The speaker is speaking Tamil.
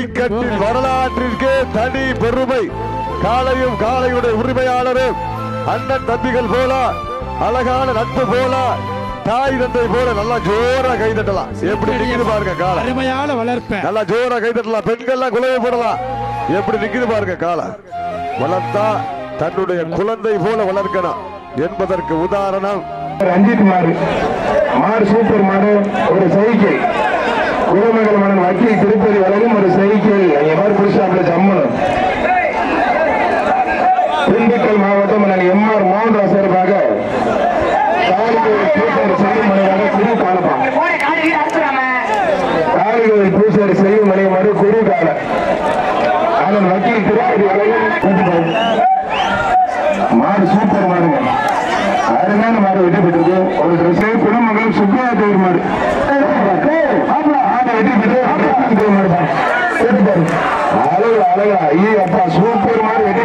ஜல்லிக்கட்டில் வரலாற்றிற்கு தனி பெருமை. காளையும் காளையுடைய உரிமையாளரும் அண்ணன் தம்பிகள் போல, அழகான நட்பு போல, தாய் தந்தை போல நல்லா ஜோரா கைதட்டலாம். எப்படி நிக்குது பாருங்க காளை, அருமையான வளர்ப்ப. நல்லா ஜோரா கைதட்டலாம். பெண்கள்லாம் குலவை போடலாம். எப்படி நிக்குது பாருங்க காளை. வளர்த்தா தன்னுடைய குழந்தை போல வளர்க்கணும் என்பதற்கு உதாரணம் ரஞ்சித் மாடு. மாடு சூப்பர் மாடு. ஒரு சைக்கிள் குலமங்கல மன்னன் வக்கீல் திருப்பதி வழங்கும் ஒரு சைக்கிள். எவ்வாறு புதுசாக ஜம்மனும் திண்டுக்கல் மாவட்டம் எம்ஆர் மோகன்ராஜ் சார்பாக காலிகளில் பூசாரி செய்யும் மணியமாறு குரு கால அதன் வக்கீல் திருப்பதி வழங்கும் மாடு சூப்பர் மாடுங்க. அருமையான மாடு வெற்றி பெற்றது. ஒரு ட்ரெஸ் குலமங்கலம் சுப்பையா தேவர் மாடு வெற்றி பெற்று மாடு அழகா ஐயா அப்பா சூப்பர் மாடு.